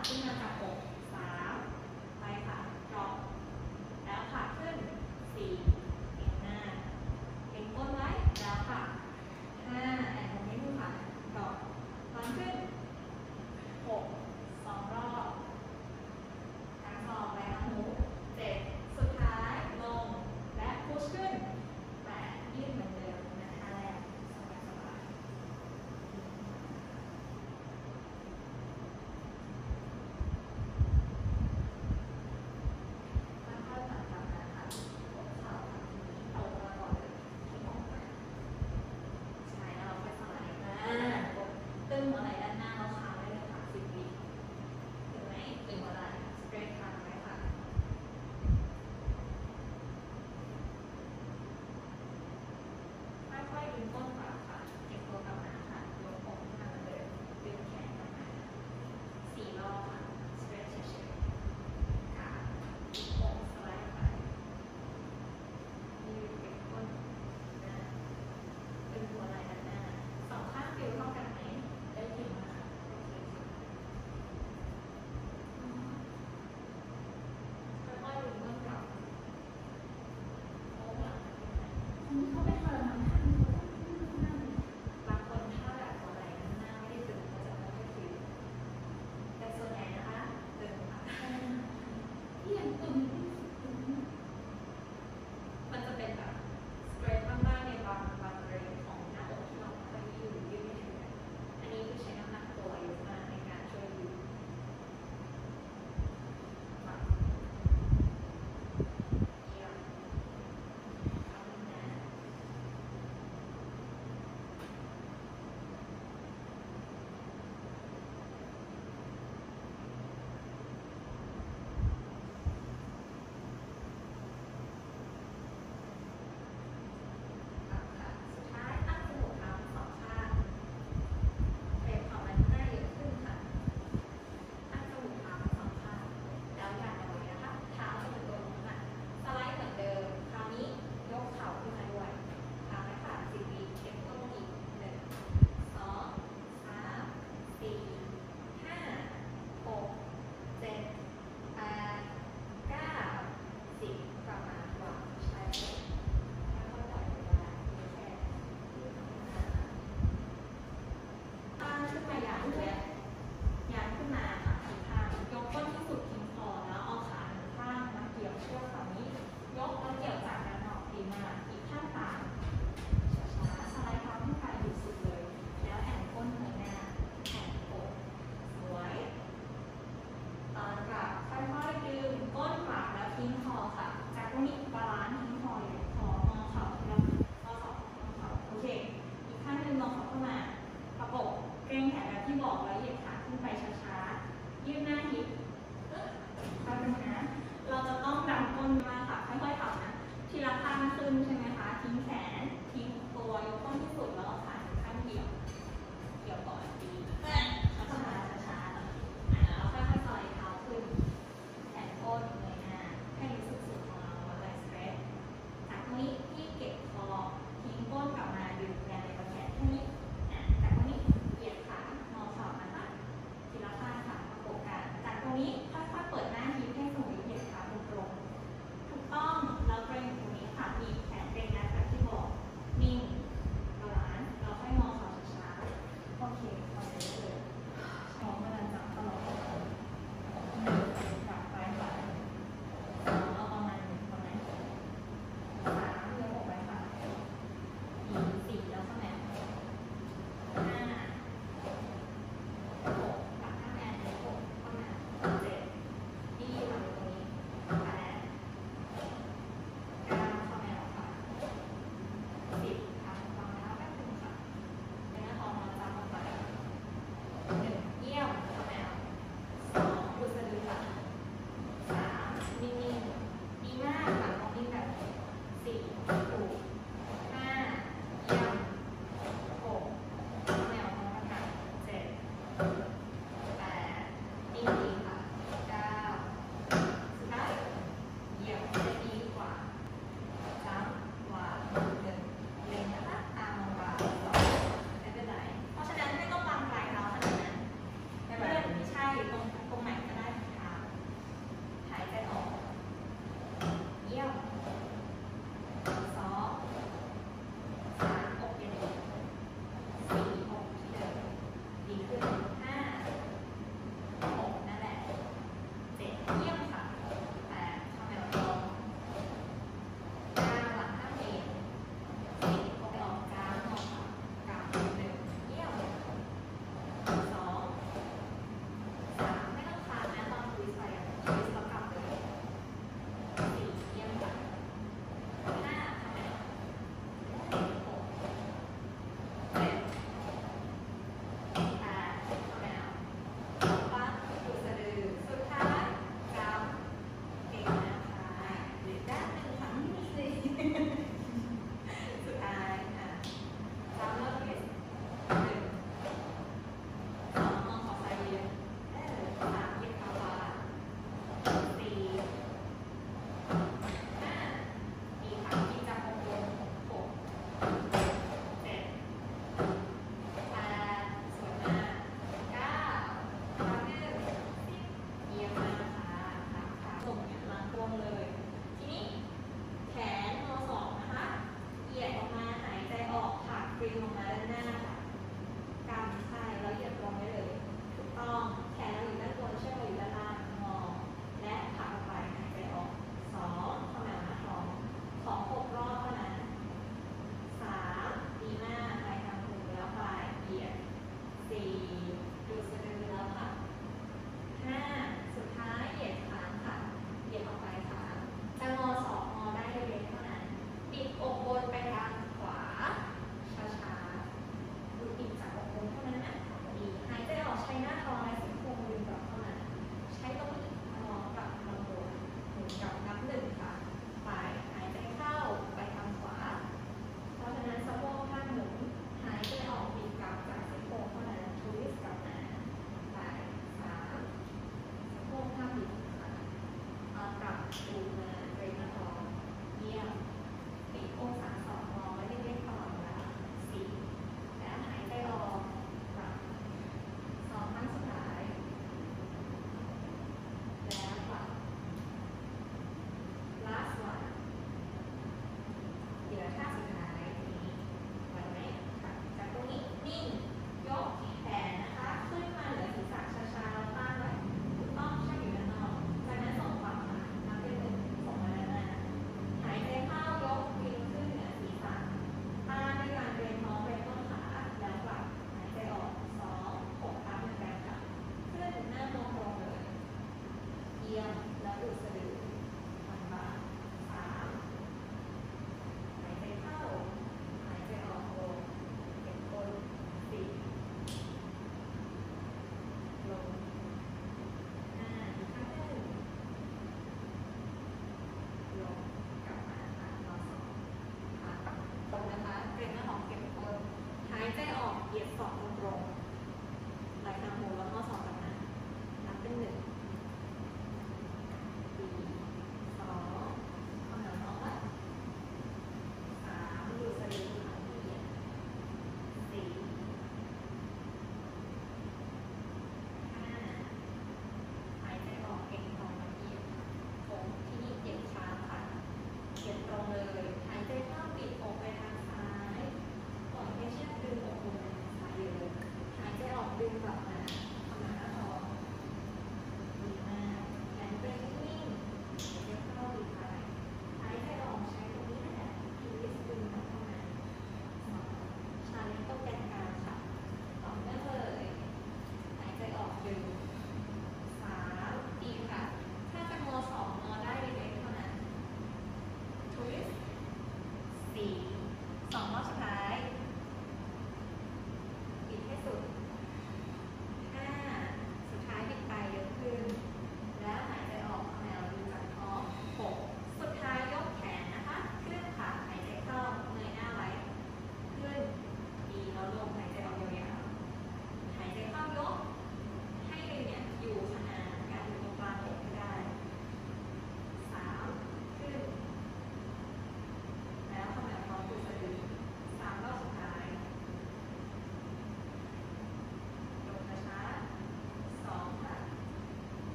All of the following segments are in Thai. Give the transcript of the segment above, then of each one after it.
ขึ้นมาจับอก3ไปค่ะดรอปแล้วค่ะขึ้น4เก่งหน้าเก่งก้นไว้แล้วค่ะ5แอนตรงนี้มือค่ะดรอปตอนขึ้น6 2 รอบทั้งสองและทั้งหู7สุดท้ายลงและพุชขึ้น8ยืดเหมือนเดิมนะท่าแรกสบายๆ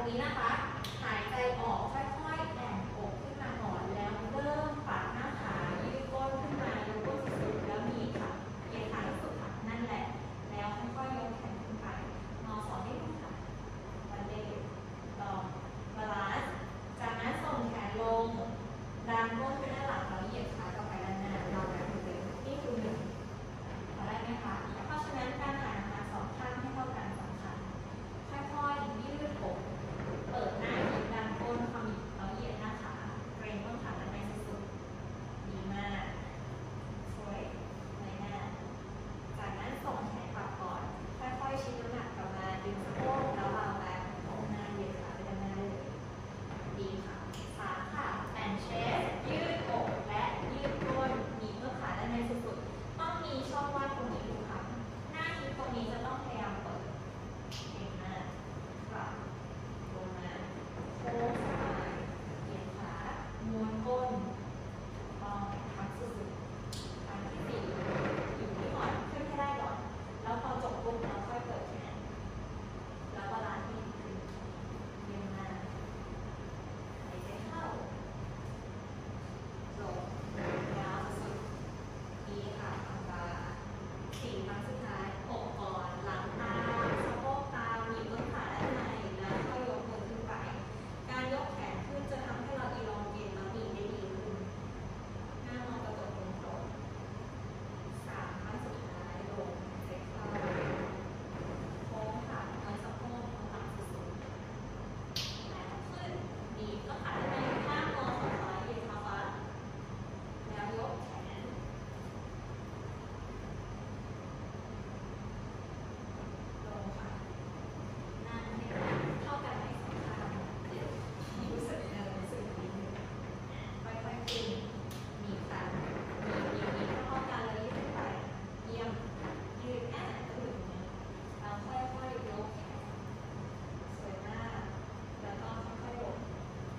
นี้นะคะหายใจออกค่อยๆแอนอกขึ้นมาก่อนแล้วเริ่มปัดหน้าขายืดก้นขึ้นมายกก้นสุดๆแล้วมีค่ะเอียงขาที่สุดค่ะนั่นแหละแล้วค่อยๆยกแขนขึ้นไปงอศอกนิดนึงค่ะวันเดย์ต่อบาลานซ์จากนั้นส่งแขนลงดันก้นไปด้านหลังแล้วเหยียดขากลับไปด้านหน้าเราแบบนี้นี่คือหนึ่งพอได้ไหมคะเพราะฉะนั้นการถ่ายอาหารสองข้างให้เท่ากันสำคัญค่อยๆยืดอกเปิดหน้ายืดดันก้นขมิบแล้วเหยียดหน้าขาเกรงต้นขาด้านในสุดๆดีมากสวยเลยหน้าจากนั้นส่งแขนกลับก่อนค่อยๆชิดน้ำหนักกลับมาดึงสะโพกแล้ววางแรงโค้งหน้าเหยียดขาไปด้านหน้าเลยดีค่ะสามค่ะแอนเชสยืดอกและยืดก้นหนีบต้นขาด้านในสุดๆต้องมีช่องว่างตรงนี้ทุกครั้งหน้าฮิปตรงนี้จะต้องพยายามเปิดเก่งมากกลับลงมาโค้งสบายเหยียดขาม้วนก้นต้องพักสุดๆอันที่สี่อยู่ที่ก่อนขึ้นให้ได้ก่อนแล้วพอจบปุ๊บเราค่อยเปิดแขนแล้วบาลานซ์ที่ขึ้นเยี่ยมมากหายใจเข้าลงยาวสุดดีค่ะทำตาสี่ครั้งสุดท้ายอกก่อนหลังตามสะโพกตามหนีบต้นขาด้านในแล้วค่อยยกมือขึ้นไปการยกแขนขึ้นจะทำให้เราอีลองเกตแล้วหนีบได้ดีขึ้นหน้ามองกระจกตรงๆสามครั้งสุดท้ายลงหายใจเข้าโค้งขาเอาสะโพกเอาหลังสุดๆแล้วขึ้นหนีบต้นขาด้านในข้างงอขาซ้ายเหยียดเท้าขวาแล้วยกแขนลงค่ะนั่งให้เท่ากันไหมสองข้างรู้สึกรู้สึกดีค่อยๆขึ้นหนีบค่ะหนีบเท่ากันเลยยืดขึ้นไปเยี่ยมยืดถึงแล้วค่อยๆยกแขนสวยมากแล้วก็ค่อยๆลง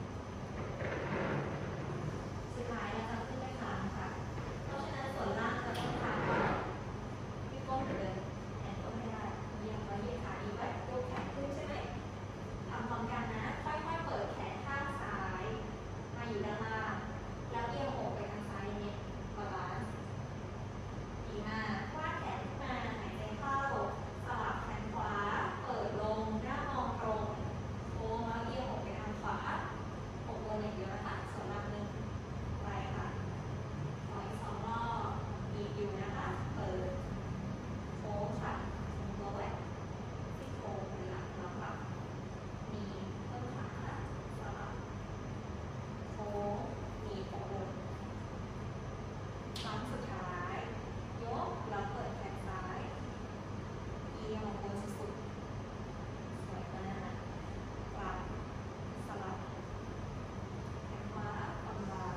สุดท้ายเราจะขึ้นไปค้างค่ะเพราะฉะนั้นส่วนล่างจะต้องค้างก่อนที่ก้มเหมือนเดิมแขนก้มให้ได้เยี่ยมแล้วยืดขาดีไว้ยกแขนขึ้นใช่ไหมทำพร้อมกันนะค่อยๆเปิดแขนข้างซ้ายมาอยู่ด้านล่างแล้วเอียงอกไปทางซ้ายนิดบาลานซ์ดีมากวาดแขนขึ้นมาหายใจเข้าสลับแขนขวาเปิดลงหน้ามองตรงโค้งแล้วเอียงอกไปทางขวาอกลงอย่างเดียวนะคะส่วนลำหนึ่งไปค่ะขออีกสองรอบบีบอยู่นะคะเปิดโค้งค่ะทรงตัวแหวกที่โค้งเป็นหลักแล้วค่ะมีต้นขาสลับโค้งมีอกลงครั้งสุดท้ายยกแล้วเปิดแขนซ้ายเอียงบนสุดๆสวยมากกลับสลับแขนขวาผ่อนเบา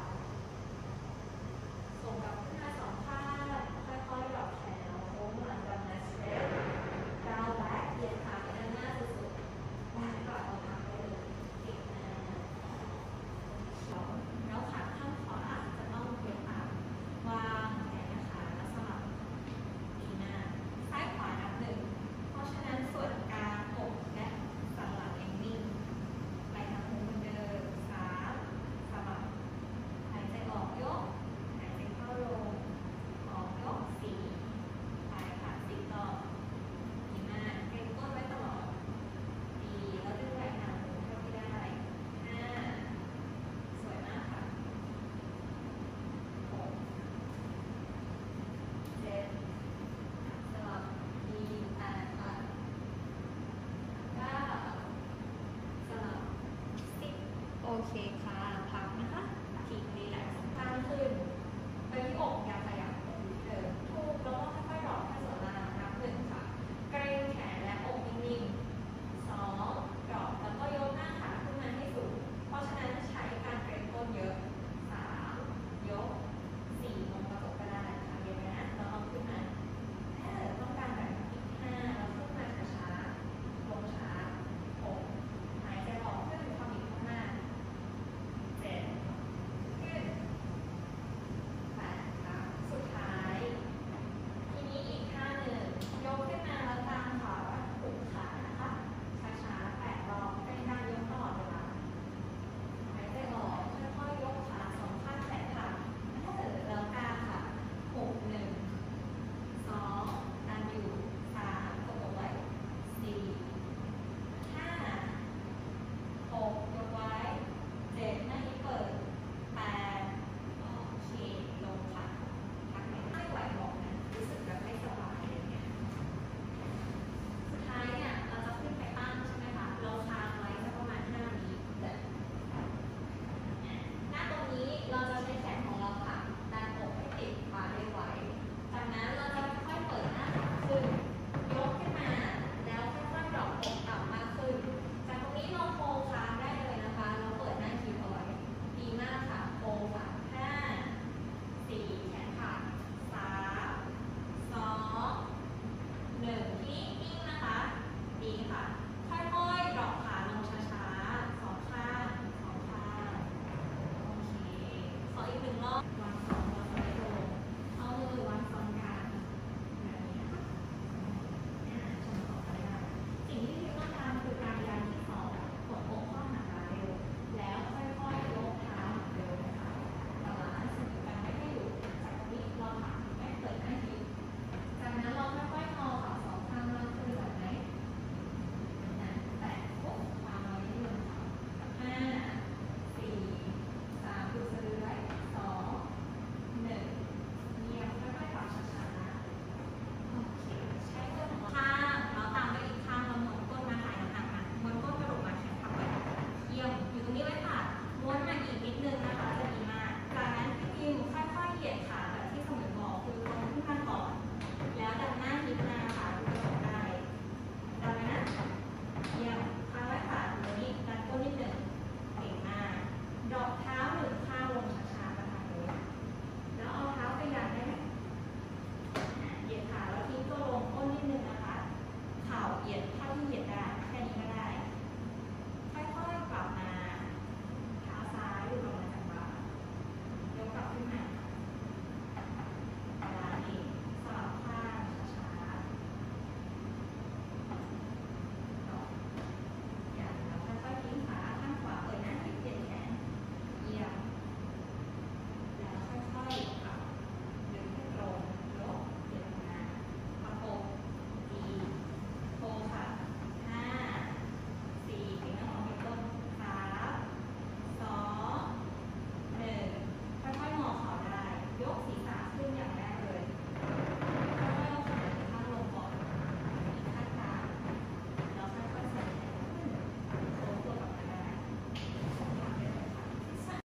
ส่งกลับขึ้นมาสองข้างค่อยๆดรอปแขนโค้งหลังกับนัสเตปดาวแบ็คเหยียดขาไปด้านหน้าสุดๆแล้วกลับมาพักได้เลยเก่งมากแล้วขาข้างขวาจะต้องเวียนตามวางแขนนะคะแล้วสลับดีหน้าซ้ายขวานับหนึ่งเพราะฉะนั้นส่วนกลางอกและสันหลังเองนิ่งไปทางมุมเดิมสามสลับหายใจออกยกหายใจเข้าลงออกยกสี่ไปค่ะสี่รอบดีมากเกร็งก้นไว้ตลอดดีแล้วดึงแรงหนักเท่าที่ได้ห้าสวยมากค่ะหกเจ็ดสลับดีแปดค่ะเก้าสลับ10โอเคค่ะ